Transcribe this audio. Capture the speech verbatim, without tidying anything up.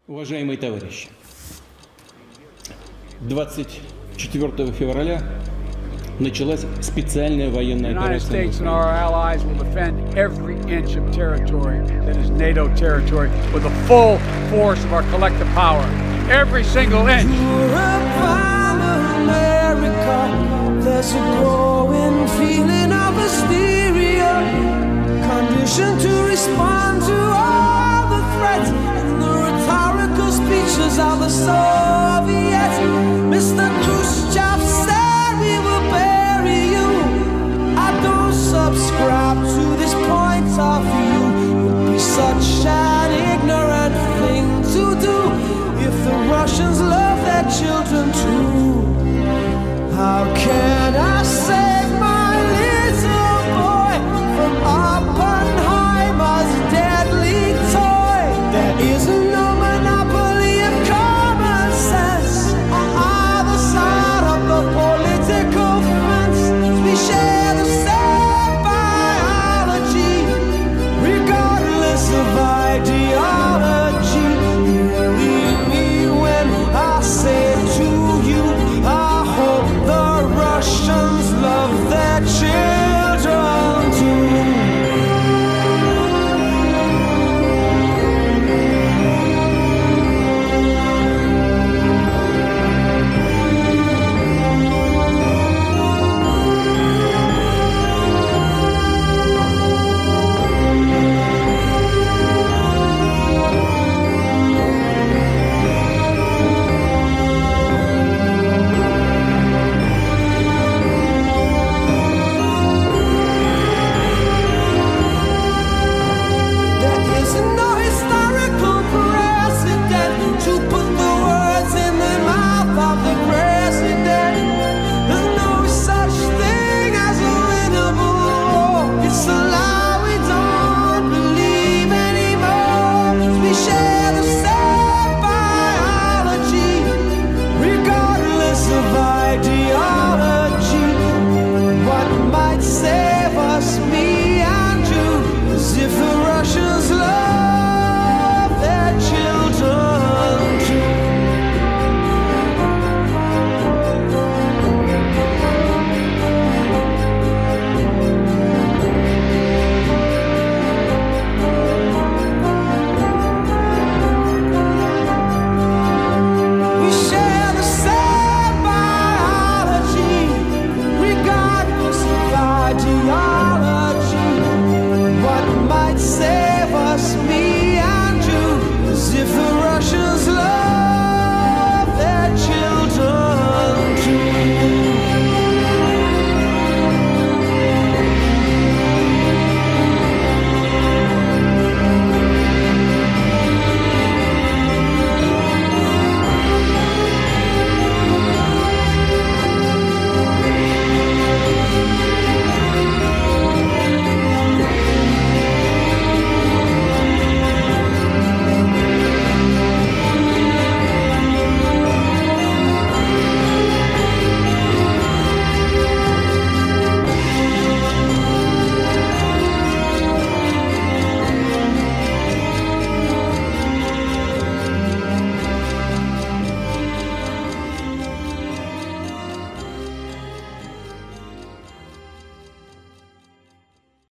Уважаемые товарищи, двадцать четвёртого февраля началась специальная военная операция. The United States and our allies will defend every inch of territory that is NATO territory with the full force of our collective power. Every single inch. There's a growing feeling of hysteria, conditioned to respond to all the threats and the rhetorical speeches of the soul.